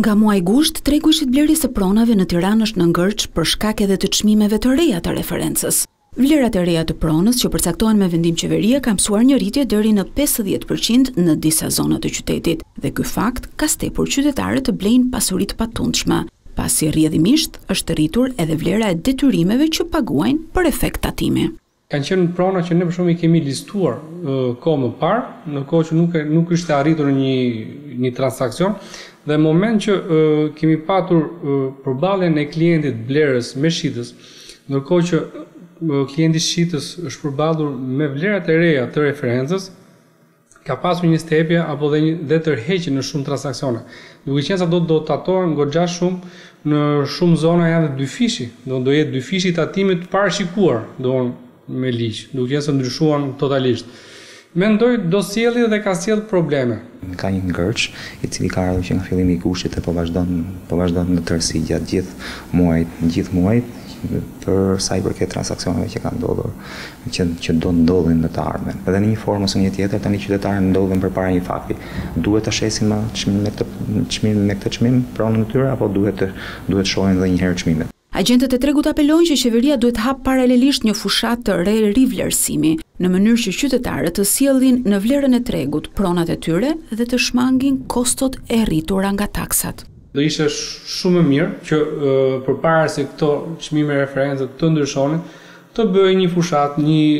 Nga muaji gusht, tregu i shitblerjes së pronave në Tiranë është në ngërç për shkak edhe të çmimeve të reja të referencës. Vlerat e reja të pronës që përcaktohen me vendim qeveria ka mësuar një rritje deri në 50% në disa zona të qytetit dhe ky fakt ka stepur qytetarët të blejnë pasuri të patundshme, pasi rrjedhimisht është rritur edhe vlera e detyrimeve që paguajnë për efekt tatimi. Kanë qenë prona që ne për shembull i kemi listuar kohë më parë, në kohë që nuk ishte arritur një transakcion, dhe në moment që kemi patur përballjen e klientit blerës me shitës, ndërkohë që klienti shitës është përballur me vlerat e reja të referencës, ka pasur një stepje apo dhe tërheqje në shumë transaksione. Duke qenë se do të tatohen goxha shumë, në shumë zona janë dhe dy fishi, do jetë dy fishi tatimit të parashikuar, me ligj, duke qenë se ndryshuan totalisht. Mendoj do sjellë dhe ka sjellë probleme. Ka një ngërç i cili ka ardhur që nga fillimi i gushtit e po vazhdon në tërësi gjatë gjithë muajit për sa i përket transaksioneve që kanë ndodhur, që do ndodhin në të ardhmen. Edhe në një formë ose një tjetër tani qytetarët ndodhen përpara një fakti. Duhet ta shesin me këtë çmim pronën e tyre apo duhet shohin edhe një herë çmimet. Agjentët e tregut apelojnë që qeveria duhet hap paralelisht një fushat të re rivlerësimi, në mënyrë që qytetarët të sjellin në vlerën e tregut pronat e tyre dhe të shmangin kostot e rritura nga taksat. Do ishte shumë e mirë që përpara se këto çmime referencë të ndryshonin, të bëjë një fushat,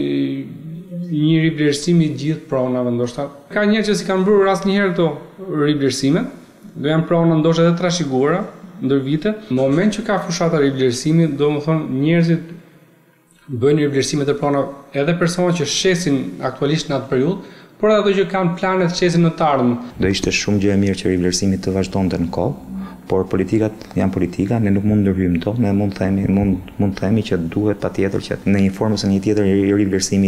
një rivlerësimi i gjithë pronave ndoshta. Ka njerëz që si kanë bërë asnjëherë këto rivlerësime, do janë prona ndoshta edhe trashëguara ndër vite. Në moment që ka fushata rivlerësimi, domethënë njerëzit bëjnë rivlerësime të pronave edhe personat që shesin aktualisht në atë periudhë, por edhe ato që kanë plane të shesin në të ardhmen. Do ishte shumë gjë e mirë që rivlerësimi të vazhdonte në kohë, por politikat janë politika, ne nuk mund ndërhyjmë to, ne mund të themi që duhet patjetër që në një formë ose një tjetër rivlerësimi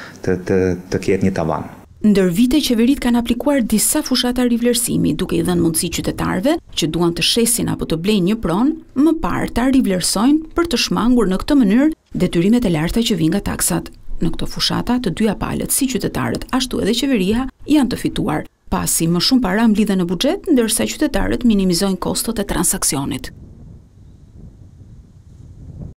të ketë një tavan. Ndër vite qeverit kanë aplikuar disa fushata rivlerësimi, duke i dhënë mundësi qytetarëve që duan të shesin apo të blejnë një pronë, më parë ta rivlerësojnë për të shmangur në këtë mënyrë detyrimet e larta që vijnë nga taksat. Në këto fushata, të dyja palët, si qytetarët ashtu edhe qeveria, janë të fituar, pasi më shumë para mblidhen në buxhet, ndërsa qytetarët minimizojnë kostot e transaksionit.